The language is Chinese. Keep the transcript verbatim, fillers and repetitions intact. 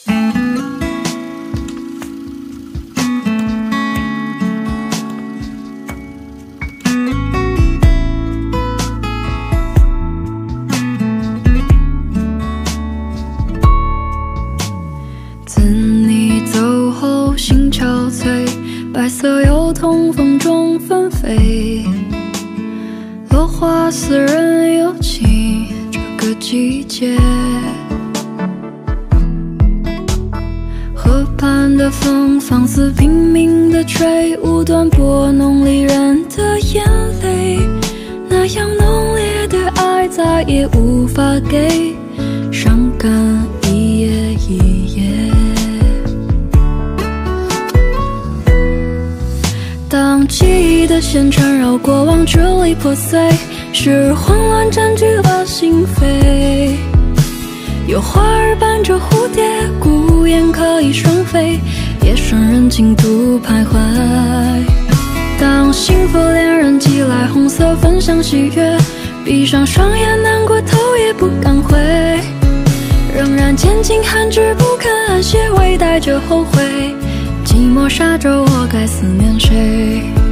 自你走后心憔悴，白色油桐风中纷飞，落花似人有情这个季节。河畔的风放肆拼命地吹，无端拨弄离人的眼泪，那样浓烈的爱再也无法给，伤感一夜一夜。当记忆的线缠绕过往支离破碎，时日慌乱占据了心扉，有花儿伴着蝴蝶，孤雁可以双飞，夜深人静独徘徊。当幸福恋人寄来红色分享喜悦，闭上双眼难过头也不敢回，仍然坚尽寒枝不肯安歇，微带着后悔，寂寞沙洲我该思念谁？